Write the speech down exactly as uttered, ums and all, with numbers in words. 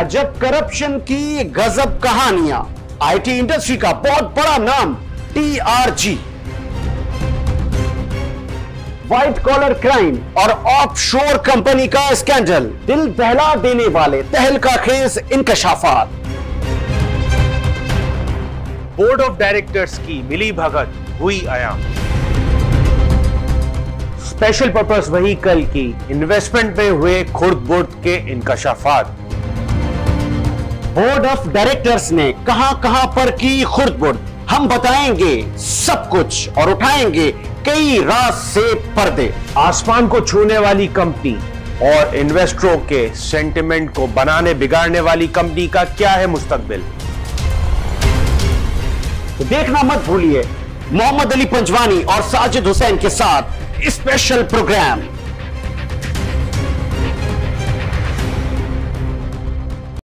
अजब करप्शन की गजब कहानियां, आईटी इंडस्ट्री का बहुत बड़ा नाम टीआरजी, व्हाइट कॉलर क्राइम और ऑफशोर कंपनी का स्कैंडल, दिल दहला देने वाले तहलका खेज इंकशाफात, बोर्ड ऑफ डायरेक्टर्स की मिली भगत हुई आया, स्पेशल पर्पस व्हीकल की इन्वेस्टमेंट में हुए खुर्द-बुर्द के इंकशाफात, बोर्ड ऑफ डायरेक्टर्स ने कहां कहां पर की खुर्द-बुर्द, हम बताएंगे सब कुछ और उठाएंगे कई राज से पर्दे। आसमान को छूने वाली कंपनी और इन्वेस्टरों के सेंटिमेंट को बनाने बिगाड़ने वाली कंपनी का क्या है मुस्तकबिल, तो देखना मत भूलिए मोहम्मद अली पंजवानी और साजिद हुसैन के साथ स्पेशल प्रोग्राम